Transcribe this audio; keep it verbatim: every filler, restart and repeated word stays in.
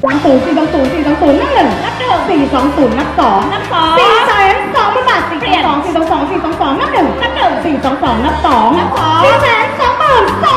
สามศูนย์สี่สองศูนย์สี่สองศูนย์นับหนึ่งนับหนึ่งสี่สองศูนย์นับสองนับสองสี่แสนสองหมื่นบาทสี่สองสองสี่สองสองสี่สองสองนับหนึ่งนับหนึ่งสี่สองสองนับสองนับสองสี่แสนสองหมื่นส